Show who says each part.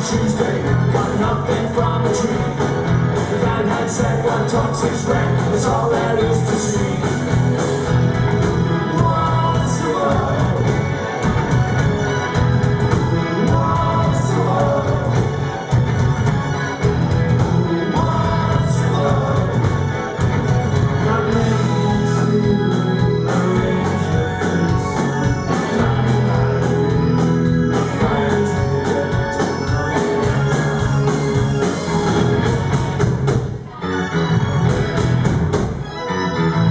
Speaker 1: Tuesday, got nothing from a tree. The guy had said one talks his rent, that's all there is to see.